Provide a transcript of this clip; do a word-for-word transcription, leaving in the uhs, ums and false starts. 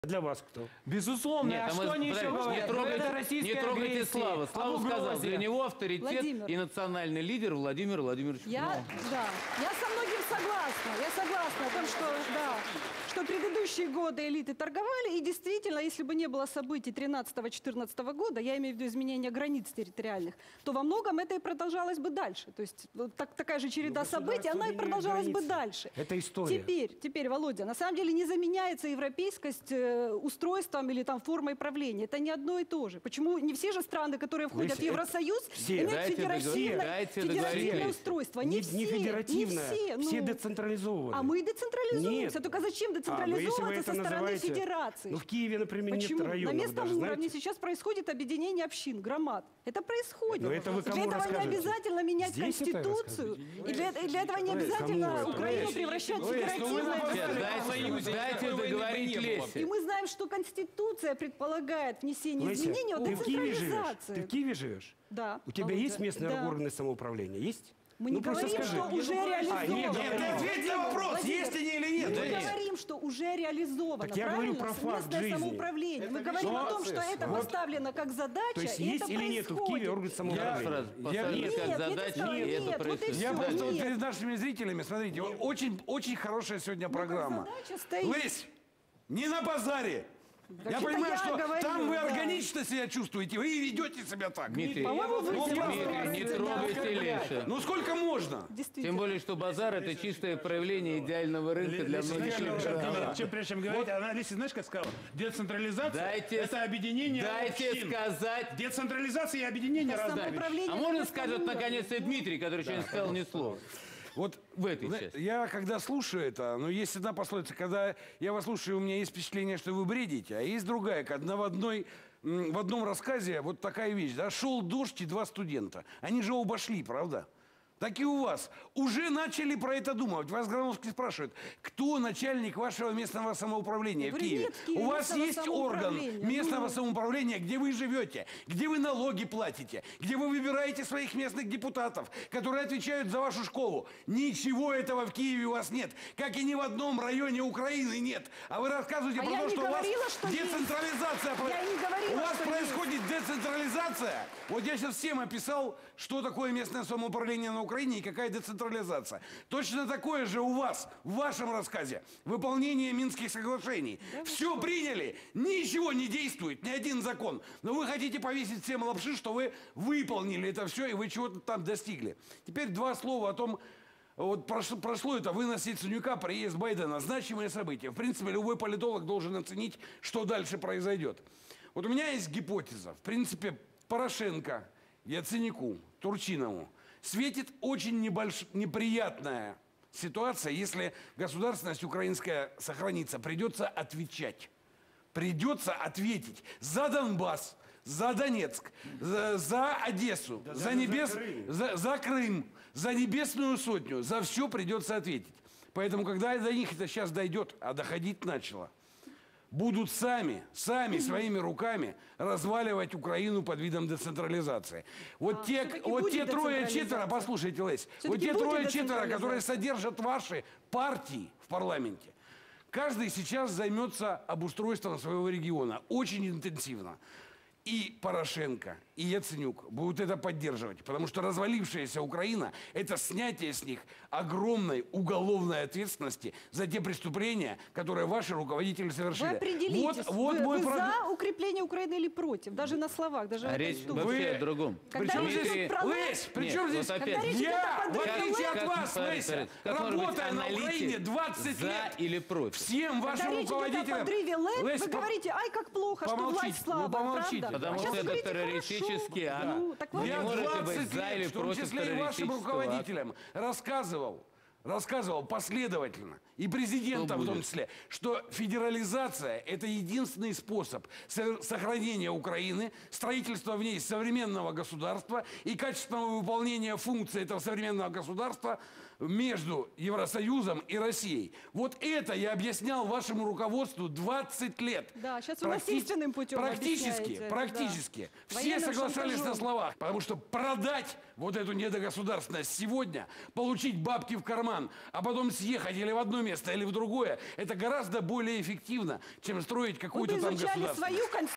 Для вас кто? Безусловно. Нет, а а что мы, они еще подожди, говорят? не трогайте, Это российская не трогайте агрессия, Славу. Слава об сказал, угрозе. для него авторитет Владимир. и национальный лидер Владимир Владимирович Я, Путин. да, я со многим согласна. Я согласна о том, что, да, что предыдущие годы элиты торговали, и действительно, если бы не было событий тринадцатого-четырнадцатого года, я имею в виду изменения границ территориальных, то во многом это и продолжалось бы дальше. То есть вот так, такая же череда событий, она и продолжалась бы дальше. Это история. Теперь, теперь, Володя, на самом деле не заменяется европейскость э, устройством или там формой правления. Это не одно и то же. Почему не все же страны, которые входят в Евросоюз, все. имеют Дайте федеративное, договор- дайте федеративное договориться. устройство? Не, Не, все, не федеративное, не все. все ну. децентрализованы. А мы децентрализуемся. Нет. Только зачем А, ну, если вы децентрализовываться это со стороны называете- федерации? Ну, в Киеве, например, Почему? нет районов На местном даже, уровне знаете? сейчас происходит объединение общин, громад. Это происходит. Но это вы Для кому этого не расскажете? обязательно менять Здесь это Конституцию. И для, и для этого не Ой, обязательно кому это? Украину Ой, превращать в ой, ну вы федеративное нам Нет, государство. дайте, дайте договорить И Лесе. мы знаем, что Конституция предполагает внесение Леся, изменений о ты в Киеве живешь? децентрализации. Ты в Киеве живешь? Да. У тебя Володя. есть местные Да. органы самоуправления? Есть? Мы Ну, не просто говорим, скажи. что уже реализовано. нет, нет, Ты ответь на вопрос, Владимир, есть они или нет. Мы Да нет. говорим, что уже реализовано, Так я правильно? говорю про факт Местное жизни. самоуправление. Мы говорим о том, что это Вот. поставлено как задача, То есть и есть это или нет в происходит. Киеве орган Я самоуправления? сразу Я- поставлю Нет, как я задачу, сказала, и нет, это вот и происходит. всё. Я просто вот Нет. перед нашими зрителями, смотрите, очень, очень хорошая сегодня программа. задача стоит. Лысь, не на базаре. Я Вообще-то понимаю, я что говорю, там вы да. органично себя чувствуете, вы и ведете себя так. Дмитрий, По-моему, вы Ну, себя Дмитрий, Дмитрий, не оскорбляете, трогайте Леша. Ну сколько можно? Действительно. Тем более, что базар – это чистое проявление идеального рынка для многих людей. Чем прежде чем говорить, она, Леся, знаешь, как сказала? Децентрализация Дайте- – это объединение Дайте общин. сказать. Децентрализация и объединение Это разные. самоуправление А на можно местном скажет уровне. наконец-то Дмитрий, который еще не сказал ни слова? Вот В этой Зна- части. Я когда слушаю это, ну есть одна пословица, когда я вас слушаю, у меня есть впечатление, что вы бредите, а есть другая, когда в одной м, в одном рассказе вот такая вещь, да, шел дождь и два студента, они же оба шли, правда? Так и у вас. Уже начали про это думать. Вас Грановский спрашивает, кто начальник вашего местного самоуправления Я в говорю, Киеве? нет в Киеве У вас местного есть орган самоуправления. местного Ну. самоуправления, где вы живете, где вы налоги платите, где вы выбираете своих местных депутатов, которые отвечают за вашу школу. Ничего этого в Киеве у вас нет. Как и ни в одном районе Украины нет. А вы рассказываете А про я то, не что у вас говорила, что есть. децентрализация. про- Я не говорила, У вас что происходит децентрализация. Вот я сейчас всем описал, что такое местное самоуправление на Украине и какая децентрализация. Точно такое же у вас, в вашем рассказе. Выполнение Минских соглашений. Все приняли, ничего не действует, ни один закон. Но вы хотите повесить всем лапши, что вы выполнили это все, и вы чего-то там достигли. Теперь два слова о том, вот прошло, прошло это вынос Яценюка, приезд Байдена, значимое событие. В принципе, любой политолог должен оценить, что дальше произойдет. Вот у меня есть гипотеза. В принципе, Порошенко, Яценюку, Турчинову светит очень небольш... неприятная ситуация, если государственность украинская сохранится. Придется отвечать. Придется ответить за Донбасс, за Донецк, за, за Одессу, за, даже небес... за Крым. за, за Крым, за Небесную Сотню. За все придется ответить. Поэтому, когда до них это сейчас дойдет, а доходить начало, будут сами, сами своими руками разваливать Украину под видом децентрализации. Вот А, те, всё-таки вот будет те трое-четверо, децентрализация? послушайте, Лесь, вот Всё-таки те будет трое-четверо, децентрализация? которые содержат ваши партии в парламенте, каждый сейчас займется обустройством своего региона очень интенсивно. И Порошенко, и Яценюк будут это поддерживать, потому что развалившаяся Украина – это снятие с них огромной уголовной ответственности за те преступления, которые ваши руководители совершили. Вы определитесь, Вот, вот вы, мой вы прог- за укрепление Украины или против? Даже на словах, даже А в этой речь студии. вообще Вы- о другом. Когда Причем речь здесь, идет про Лесь, причем Нет, здесь вот опять. Когда речь идет я, о в поддержке отличие от Как- вас, как- Леся, как может быть работая на аналитик Украине двадцать за лет, или против? всем Когда вашим речь идет о руководителям... подрыве ЛЭП, Лесь, вы по- говорите, ай, как плохо, что помолчите, власть слабая, ну, помолчите. правда? Потому А что сейчас вы это говорите, террористический хорошо. акт. Ну, так Вы вот. не Я можете быть двадцать за или лет, в том против числе и вашим террористического руководителям, рассказывал, рассказывал последовательно, и президентам в том будет? числе, что федерализация – это единственный способ со- сохранения Украины, строительства в ней современного государства и качественного выполнения функций этого современного государства между Евросоюзом и Россией. Вот это я объяснял вашему руководству двадцать лет. Да, сейчас вы Практи- насильственным путем Практически, объясняете это, практически. да. Все Военным соглашались на шантажом. словах. Потому что продать вот эту недогосударственность сегодня, получить бабки в карман, а потом съехать или в одно место, или в другое, это гораздо более эффективно, чем строить Вы какую-то бы там изучали государственность. свою конституцию.